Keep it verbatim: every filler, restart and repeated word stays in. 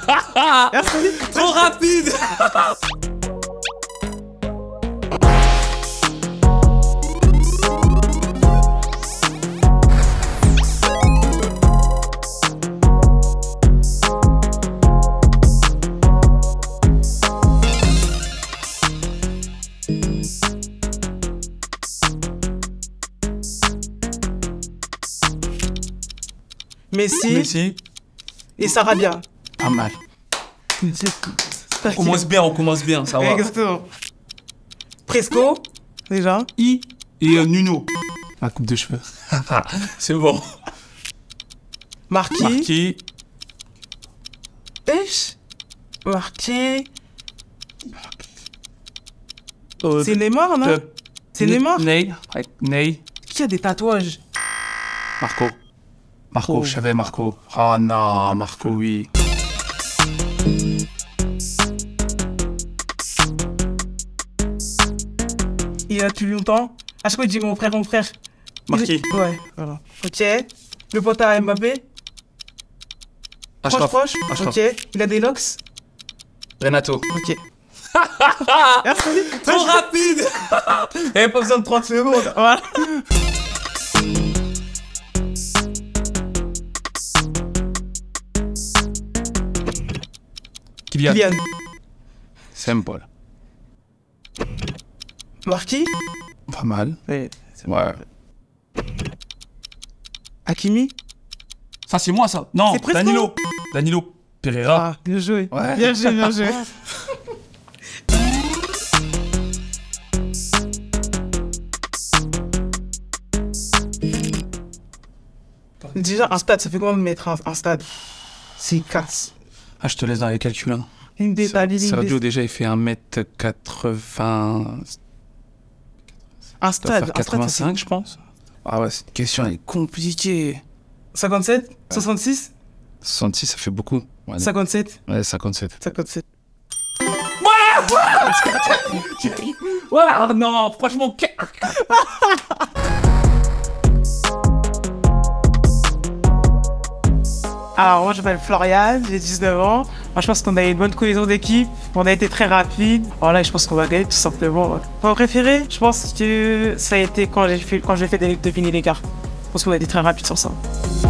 Merci. Trop rapide. Messi, Messi. et Sarabia. Pas mal. On commence bien, on commence bien, ça va. Exactement. Presco, déjà. I et euh, Nuno. Ma coupe de cheveux. C'est bon. Marquis. Marquis. Esh. Marquis. Euh, C'est Neymar, non? euh, C'est Neymar? Ney. Ouais, Ney. Qui a des tatouages? Marco. Marco, Oh. je savais Marco. Oh non, Marco, oui. Il y a depuis longtemps. À chaque fois, il dit mon frère, mon frère. Marquis. Il- Ouais, voilà. Ok. Le pote à Mbappé. Proche, Achraf. proche. Achraf. Ok. Il a des locks. Renato. Ok. Merci. Trop rapide. Il n'y avait pas besoin de trente secondes. Voilà. Kylian. Kylian. Simple. Marquis. Pas mal. Ouais. Ouais. Hakimi. Ça, c'est moi, ça. Non, C'est Presco. Danilo. Danilo Pereira. Ah, bien joué. Ouais. Bien joué, bien joué. Déjà, un stade, ça fait combien de mettre un, un stade? C'est quatre. Ah, je te laisse dans les calculs. Hein. Une détail, Sergio, déjà, il fait un mètre quatre-vingts. Un Il doit stade. faire un stade, ça quatre-vingt-cinq, je pense. Ah ouais, cette question, elle est compliquée. fait cinquante-sept, soixante-six, soixante-six, ça fait beaucoup. Ouais, cinquante-sept, ouais cinquante-sept. cinquante-sept. Ouais, oh non, franchement. Alors, moi, je m'appelle Florian, j'ai dix-neuf ans. Moi, je pense qu'on a une bonne cohésion d'équipe. On a été très rapide. Voilà, et je pense qu'on va gagner tout simplement. Mon préféré, je pense que ça a été quand j'ai fait, quand j'ai fait des deviner l'écart. Je pense qu'on a été très rapide sur ça.